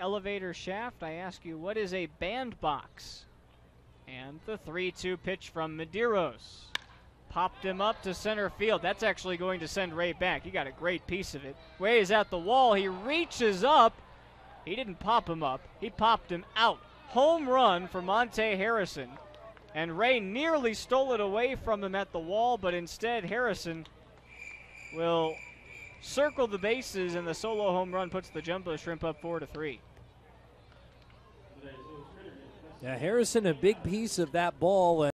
elevator shaft, I ask you, what is a bandbox? And the 3-2 pitch from Medeiros. Popped him up to center field. That's actually going to send Ray back. He got a great piece of it. Ray is at the wall. He reaches up. He didn't pop him up. He popped him out. Home run for Monte Harrison. And Ray nearly stole it away from him at the wall, but instead Harrison will circle the bases, and the solo home run puts the Jumbo Shrimp up 4-3. Yeah, Harrison, a big piece of that ball.